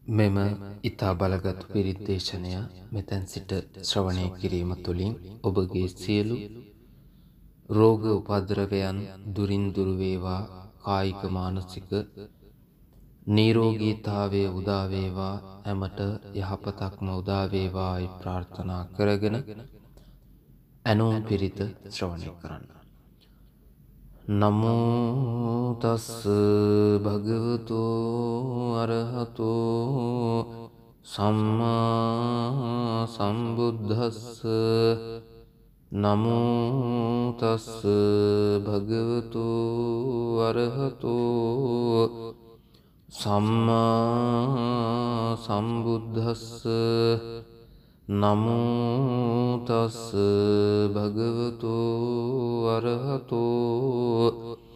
මෙම ඊතා බලගත් පිරිත් දේශනය මෙතෙන් සිට ශ්‍රවණය කිරීම තුළින් ඔබගේ සියලු රෝග උපද්‍රවයන් දුරින් දුර වේවා, කායික මානසික නිරෝගීතාවය උදා වේවා, හැමත යහපතක්ම උදා වේවායි ප්‍රාර්ථනා කරගෙන ඇනෝම් පිරිත ශ්‍රවණය කරන්න. නමෝ තස් භගවතු අරහතෝ සම්මා සම්බුද්දස්ස. නමෝ තස් භගවතු අරහතෝ සම්මා සම්බුද්දස්ස. නමෝ තස් භගවතු අරහතෝ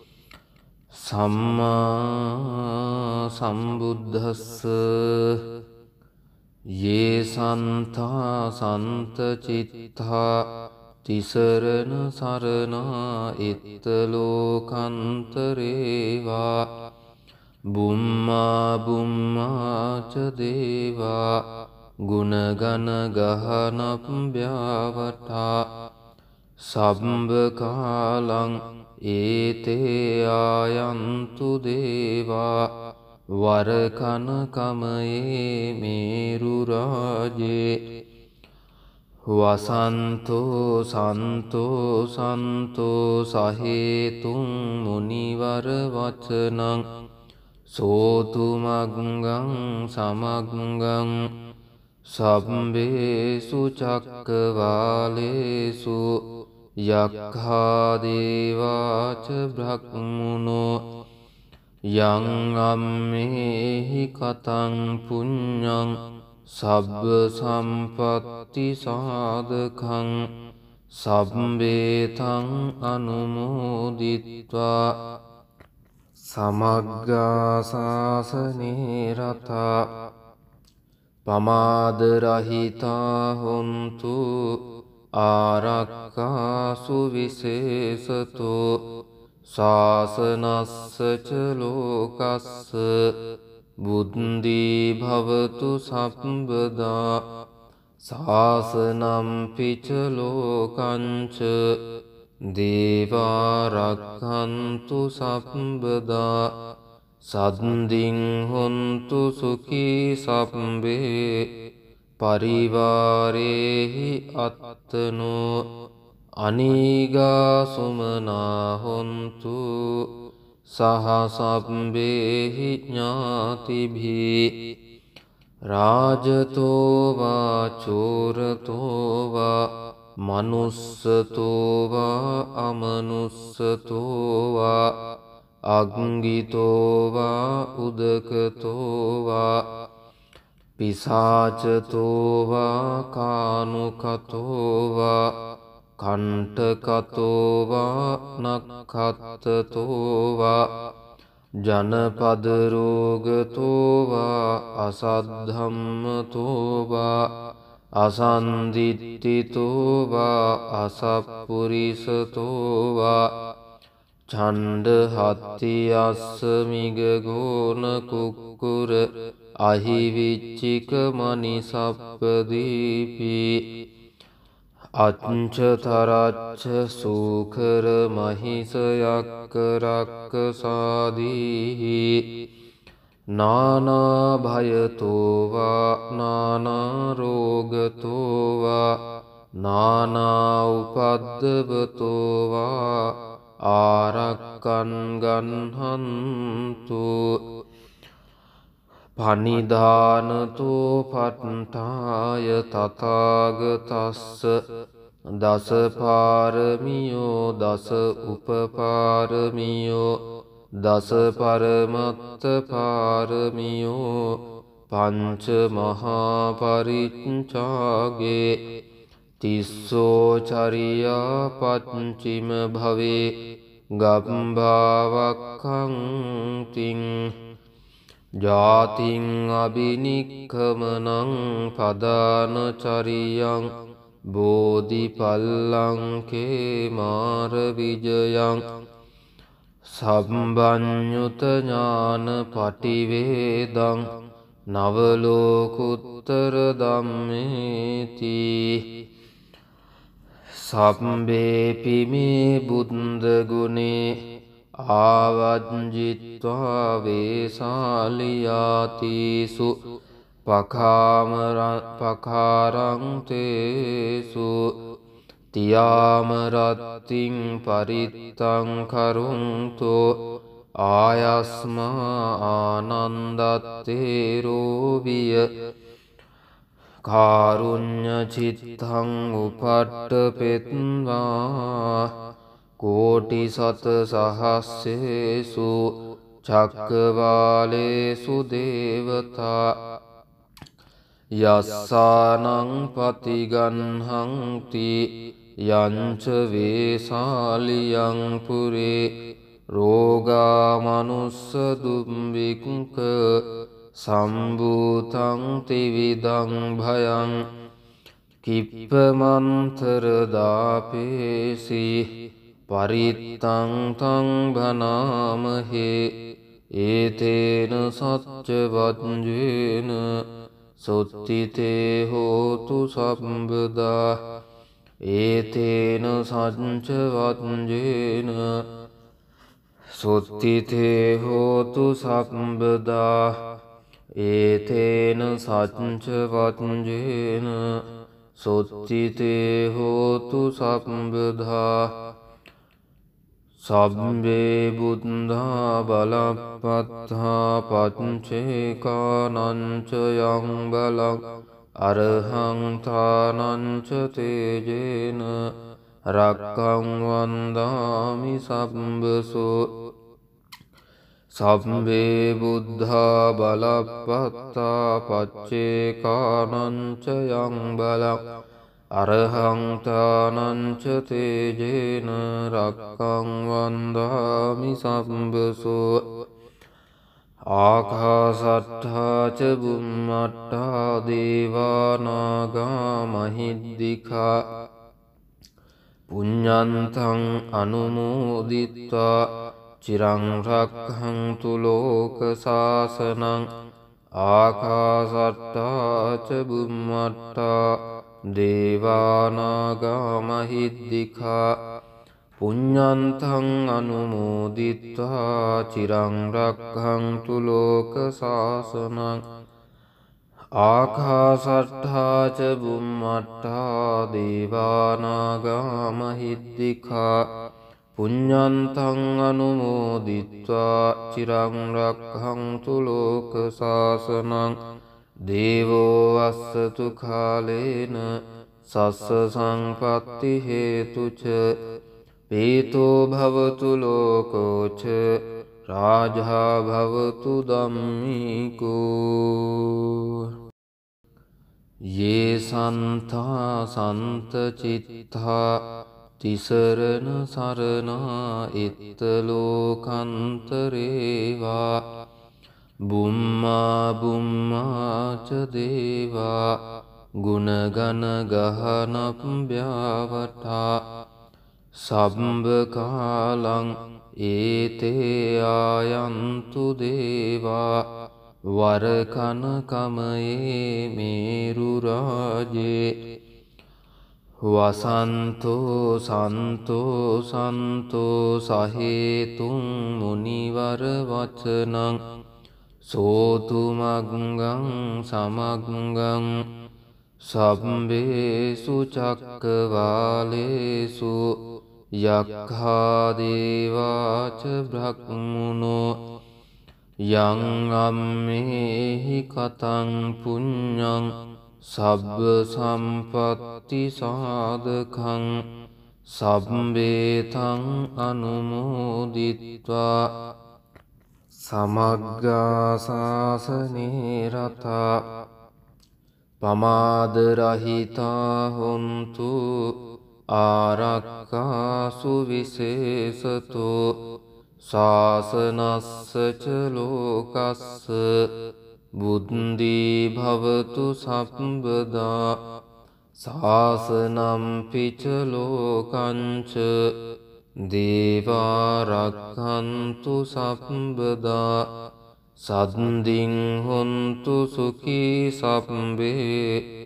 සම්මා සම්බුද්දස්ස. යේ සන්තා සන්ත චිත්තා තිසරණ සරණා ඉත්ත ලෝකන්තරේවා බුම්මා බුම්මා ච දේවා ගුණගන ගහනප්භ්‍යාවටා සම්බ කාලං ඒතේ ආයන්තු දේවා වරකන කමයේ මේරු රාජේ වසන්තෝ සන්තෝ සන්තෝ සහේතුං මුනිවර වචනං සෝතු මග්ගං සමග්ගං සබ්බේසු චක්කවාලේසු යක්ඛා දේවාච බ්‍රහ්මනෝ යං අම්මේහි කතං පුඤ්ඤං සබ්බ සම්පත්ති සාධකං සබ්බේතං අනුමෝදිත්වා සමග්ගා සාසනේ රතා පමාද රහිතා හොන්තු ආරක්ඛාසු විශේෂතෝ ශාසනස්ස ච ලෝකස්ස බුද්ධි භවතු සම්පදා ශාසනම් පිච ලෝකංච දේවා රක්ඛන්තු සම්පදා සද්දින් හොන්තු සුඛී සබ්බේ පරිවාරේහි අත්තනෝ අනීගා සුමනා හොන්තු සහ සබ්බේහි ඥාතිභී රාජතෝ වා චෝරතෝ වා මනුස්සතෝ වා අමනුස්සතෝ වා අග්ගිතෝ වා උදකතෝ වා පිසාචතෝ වා කානුකතෝ වා කණ්ඨකතෝ වා නක්ඛත්තතෝ වා ජනපද රෝගතෝ වා අසද්ධම්මතෝ වා අසන්දිට්ඨිතෝ වා අසප්පුරිසතෝ වා ඡණ්ඩ හත්ති අස්ස මිග ගෝන කුක්කුර අහිවිච්චික මනිසප්පදීපී අච්චතරච්ච සූකර මහිස යක්ක රක්ක සාදීහි නානා භයතෝ වා නානා රෝගතෝ වා නානා උපද්දවතෝ වා ආරක්කන් ගන්හන්තු පනිධානතෝ පට්ඨාය තථාගතස්ස දස පාරමියෝ දස උපපාරමියෝ දස පරමත්ත පාරමියෝ පංච මහා පරිච්ඡාගේ තිස්සෝ චරියා පච්චිම භවේ ගම්භාවක්ඛං තිං ජාතින් අබිනික්ඛමනං පදාන චරියං බෝධිපල්ලංකේ මාර විජයං සම්බඤ්ඤුත ඥාන පටිවේදං නවලෝකුත්තර ධම්මේති සම්බේපි මේ බුද්ධ ගුණේ ආවජ්ජිත්වා වේසාලියාතිසු පකාරං තේසු තියාමරත්තිං පරිත්තං කරුන්තෝ ආයස්මා ආනන්දත්තේරෝවිය කාරුඤ්ඤ චිත්තං උපට්ඨපෙත්වා කෝටි සත සහස්සේසු චක්කවාලේසු දේවතා යස්සානං පතිගන්හංති යංච වේසාලියං පුරේ රෝගා මනුස්ස දුම්බික්ක සම්භූතං තිවිදං භයං කිප්පමන්තර දාපේසි පරිත්තං තං භනාමහේ ඒතේන සච්ච වජ්ජේන සුත්තිතේ හෝතු සම්බදා ඒතේන සච්ච වජ්ජේන සුත්තිතේ හෝතු සම්බදා ඒතේන සච්ච වජ්ජේන සුත්තිතේ හෝතු සම්බදා සබ්බේ බුද්ධා බලප්පත්තා පච්චේකානංච යං බලං අරහං තානංච තේජේන රක්ඛං වන්දාමි සම්බසෝ සබ්බේ බුද්ධා බලප්පත්තා පච්චේකානංච යං බලං අරහං තානංච තේජේන රක්ඛං වන්දාමි සම්බසෝ ආකාසට්ඨා ච බුම්මට්ඨා දේවානාගා මහිද්దికා පුඤ්ඤන්තං අනුමෝදිත්වා චිරං රක්ඛන්තු ලෝක සාසනං ආකාසට්ඨා ච බුම්මට්ඨා දේවානාගා මහිද්దికා පුඤ්ඤන්තං අනුමෝදිත්වා චිරං රක්ඛන්තු ලෝක සාසනං ආකාසට්ඨා ච බුම්මට්ඨා දේවානාගා මහිද්దికා පුඤ්ඤන්තං අනුමෝදිත්වා චිරං රක්ඛන්තු ලෝක සාසනං දේවෝ වස්සතු කාලේන සස්ස සංපත්ති හේතුච පීතෝ භවතු ලෝකෝච රාජා භවතු ධම්මිකෝ යේ සන්තා සන්ත චිත්තා තිසරණ සරණා ඉත්ත ලෝකන්තරේවා බුම්මා බුම්මා ච දේවා ගුණගන ගහනප්භ්‍යාවඨා සම්බ කාලං ඒතේ ආයන්තු දේවා වරකන කමයේ මේරු රාජේ වසන්තෝ සන්තෝ සන්තෝ සහේතුං මුනිවර වචනං සෝතු මග්ගං සමග්ගං සබ්බේසු චක්කවාලේසු යක්ඛා දේවාච බ්‍රහ්මනෝ යං අම්මේහි කතං පුඤ්ඤං සබ්බ සම්පත්ති සාධකං සබ්බේතං අනුමෝදිත්වා සමග්ගා සාසනේ රතා පමාදරහිතා හොන්තු ආරක්ඛාසු විශේෂතෝ ශාසනස්ස ච ලෝකස්ස බුද්ධී භවතු සම්බදා ශාසනම් පිච ලෝකංච දේවා රක්ඛන්තු සම්බදා සද්දින් හොන්තු සුඛී සබ්බේ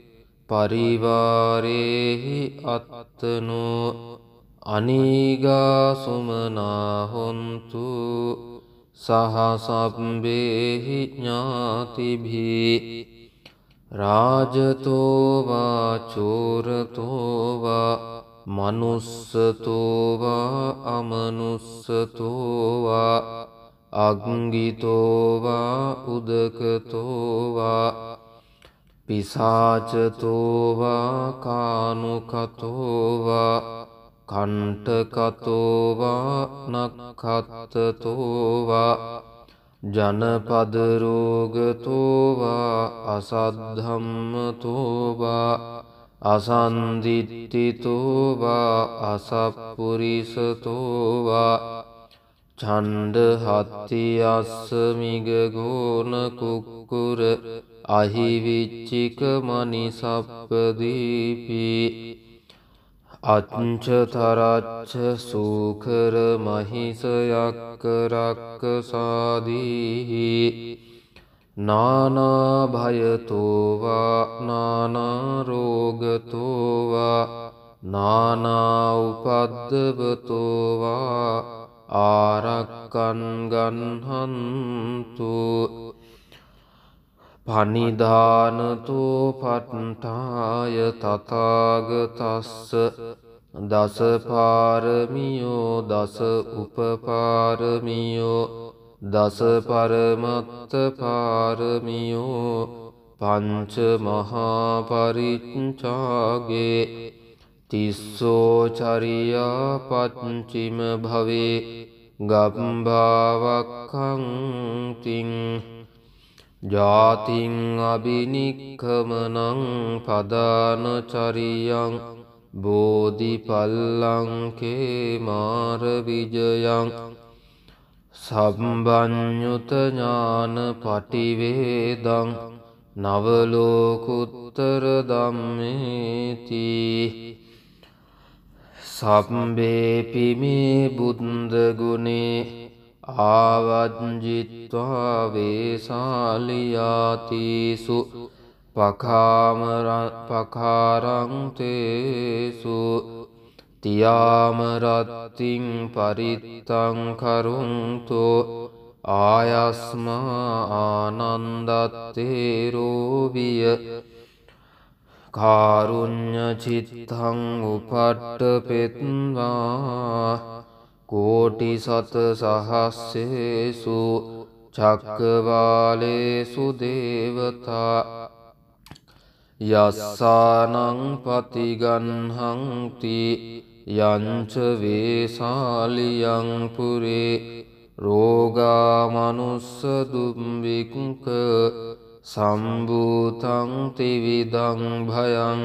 පරිවාරේහි අත්තනෝ අනීගා සුමනා හොන්තු සහ සබ්බේහි ඥාතිභී රාජතෝ වා චෝරතෝ වා මනුස්සතෝ වා අමනුස්සතෝ වා අග්ගිතෝ වා උදකතෝ වා පිසාචතෝ වා කානුකතෝ වා කණ්ඨකතෝ වා නක්ඛත්තතෝ වා ජනපද රෝගතෝ වා අසද්ධම්මතෝ වා අසන්දිට්ඨිතෝ වා අසප්පුරිසතෝ වා ඡණ්ඩ හත්ති අස්ස මිග ගෝන කුක්කුර අහිවිච්චික මනිසප්පදීපී අච්චතරච්ච සූකර මහිස යක්ක රක්ක සාදීහි නානා භයතෝ වා නානා රෝගතෝ වා නානා උපද්දවතෝ වා ආරක්කන් ගන්හන්තු පනිධානතෝ පට්ඨාය තථාගතස්ස දස පාරමියෝ දස උපපාරමියෝ දස පරමත්ත පාරමියෝ පංච මහා පරිච්ඡාගේ තිස්සෝ චරියා පච්චිම භවේ ගම්භාවක්ඛං තින් ජාතින් අබිනික්ඛමනං පදාන චරියං බෝධිපල්ලංකේ මාර විජයං සම්බඤ්ඤුත ඥාන පටිවේදං නවලෝකුත්තර ධම්මේති සම්බේපි මේ බුද්ධ ගුණේ ආවජ්ජිත්වා වේසාලියාතිසු පකාරං තේසු තියාමරත්තිං පරිත්තං කරුන්තෝ ආයස්මා ආනන්දත්තේරෝ විය කාරුණ්‍ය චිත්තං උපට්ඨපෙත්වා කෝටි සත සහස්සේසු චක්කවාලේසු දේවතා යස්සානං පතිගන්හංති යංච වේසාලියං පුරේ රෝගා මනුස්ස දුම්බික්ක සම්භූතං ත්‍රිවිධං භයං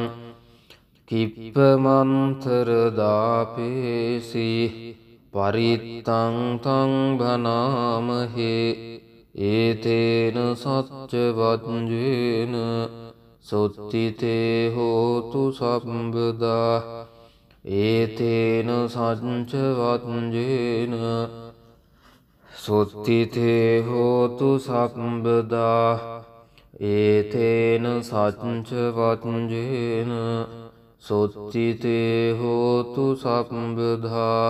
කිප්පමන්තර දාපේසි පරිත්තං තං භනාමහේ ඒතේන සච්ච වජ්ජේන සොත්තිතේ හෝතු සම්බදා ඒතේන සච්ච වජ්ජේන සොත්තිතේ හෝතු සම්බදා ඒතේන සච්ච වජ්ජේන සොත්තිතේ හෝතු සම්බදා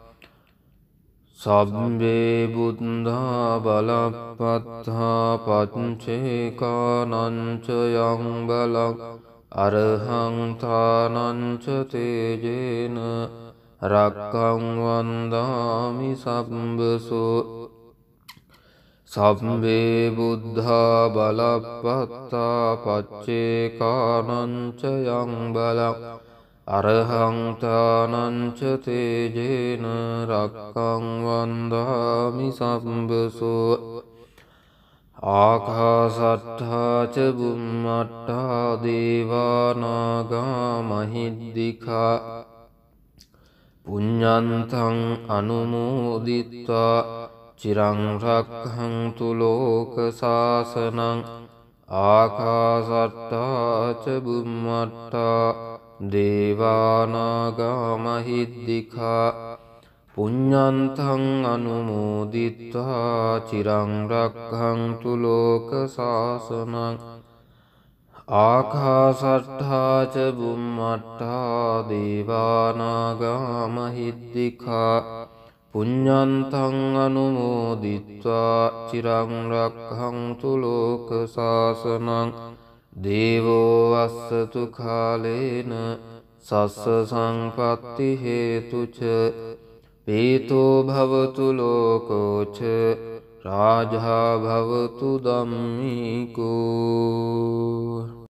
සබ්බේ බුද්ධා බලප්පත්තා පච්චේකානංච යං බලං අරහං තානංච තේජේන රක්ඛං වන්දාමි සම්බසෝ සබ්බේ බුද්ධා බලප්පත්තා පච්චේකානංච යං බලං අරහං තානංච තේජේන රක්ඛං වන්දාමි සම්බසෝ ආකාසට්ඨා ච බුම්මට්ඨා දේවානාගා මහිද්దికා පුඤ්ඤන්තං අනුමෝදිත්වා චිරං රක්ඛන්තු ලෝක සාසනං ආකාසට්ඨා ච බුම්මට්ඨා දේවානාගා මහිද්దికා පුඤ්ඤන්තං අනුමෝදිත්වා චිරං රක්ඛන්තු ලෝක සාසනං ආකාසට්ඨා ච බුම්මට්ඨා දේවානාගා මහිද්దికා පුඤ්ඤන්තං අනුමෝදිත්වා චිරං රක්ඛන්තු ලෝක සාසනං දේවෝ වස්සතු කාලේන සස්ස සංපත්ති හේතුච පීතෝ භවතු ලෝකෝච රාජා භවතු ධම්මිකෝ.